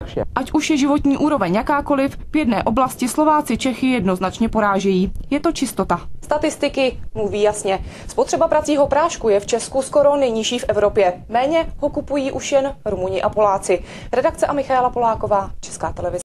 jednoduše. Ať už je životní úroveň jakákoliv, v jedné oblasti Slováci Čechy jednoznačně porážejí. Je to čistota. Statistiky mluví jasně. Spotřeba pracího prášku je v Česku skoro nejnižší v Evropě. Méně ho kupují už jen Rumuni a Poláci. Redakce a Michaela Poláková, Česká televize.